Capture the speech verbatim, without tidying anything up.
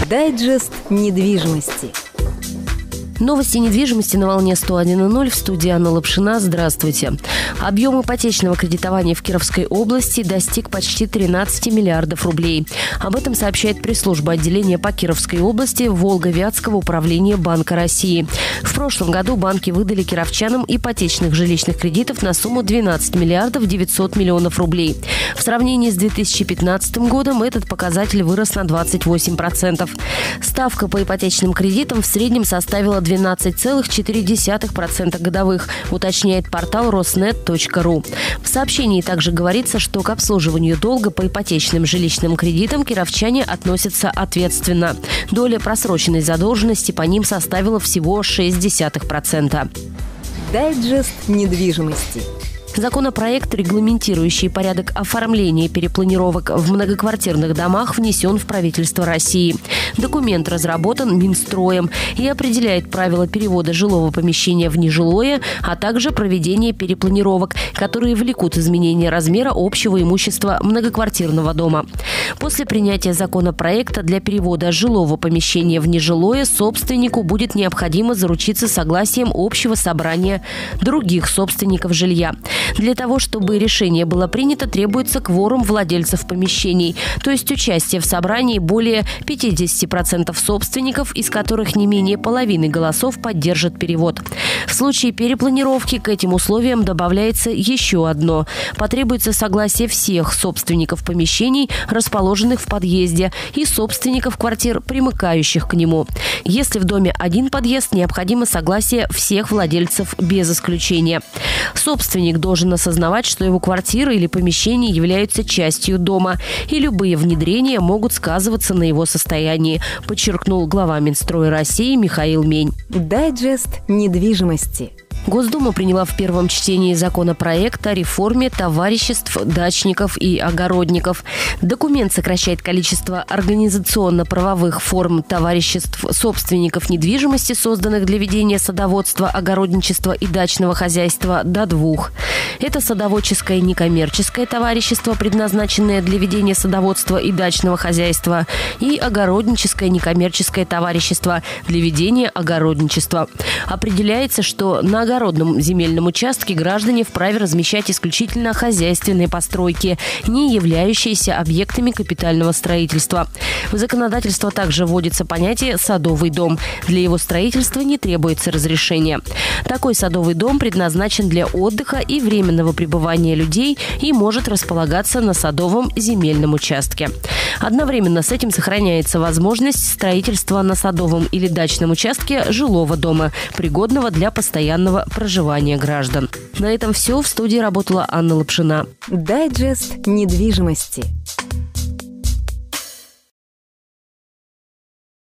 Дайджест недвижимости. Новости недвижимости на волне сто один и ноль. В студии Анна Лапшина. Здравствуйте. Объем ипотечного кредитования в Кировской области достиг почти тринадцати миллиардов рублей. Об этом сообщает пресс-служба отделения по Кировской области Волго-Вятского управления Банка России. В прошлом году банки выдали кировчанам ипотечных жилищных кредитов на сумму двенадцать миллиардов девятьсот миллионов рублей. В сравнении с две тысячи пятнадцатым годом этот показатель вырос на двадцать восемь процентов. Ставка по ипотечным кредитам в среднем составила двенадцать целых четыре десятых процента годовых, уточняет портал роснет точка ру. В сообщении также говорится, что к обслуживанию долга по ипотечным жилищным кредитам кировчане относятся ответственно. Доля просроченной задолженности по ним составила всего шесть десятых процента. Дайджест недвижимости. Законопроект, регламентирующий порядок оформления перепланировок в многоквартирных домах, внесен в правительство России. Документ разработан Минстроем и определяет правила перевода жилого помещения в нежилое, а также проведения перепланировок, которые влекут изменение размера общего имущества многоквартирного дома. После принятия законопроекта для перевода жилого помещения в нежилое собственнику будет необходимо заручиться согласием общего собрания других собственников жилья. Для того, чтобы решение было принято, требуется кворум владельцев помещений, то есть участие в собрании более пятидесяти процентов собственников, из которых не менее половины голосов поддержат перевод. В случае перепланировки к этим условиям добавляется еще одно. Потребуется согласие всех собственников помещений, расположенных в подъезде, и собственников квартир, примыкающих к нему. Если в доме один подъезд, необходимо согласие всех владельцев без исключения. Собственник должен осознавать, что его квартира или помещение являются частью дома, и любые внедрения могут сказываться на его состоянии, подчеркнул глава Минстроя России Михаил Мень. Дайджест недвижимости. Госдума приняла в первом чтении законопроект о реформе товариществ дачников и огородников. Документ сокращает количество организационно-правовых форм товариществ собственников недвижимости, созданных для ведения садоводства, огородничества и дачного хозяйства, до двух. Это садоводческое некоммерческое товарищество, предназначенное для ведения садоводства и дачного хозяйства, и огородническое некоммерческое товарищество для ведения огородничества. Определяется, что на огородном земельном участке граждане вправе размещать исключительно хозяйственные постройки, не являющиеся объектами капитального строительства. В законодательство также вводится понятие «садовый дом». Для его строительства не требуется разрешения. Такой садовый дом предназначен для отдыха и временного пребывания людей и может располагаться на садовом земельном участке. Одновременно с этим сохраняется возможность строительства на садовом или дачном участке жилого дома, пригодного для постоянного проживания граждан. На этом все. В студии работала Анна Лапшина. Дайджест недвижимости.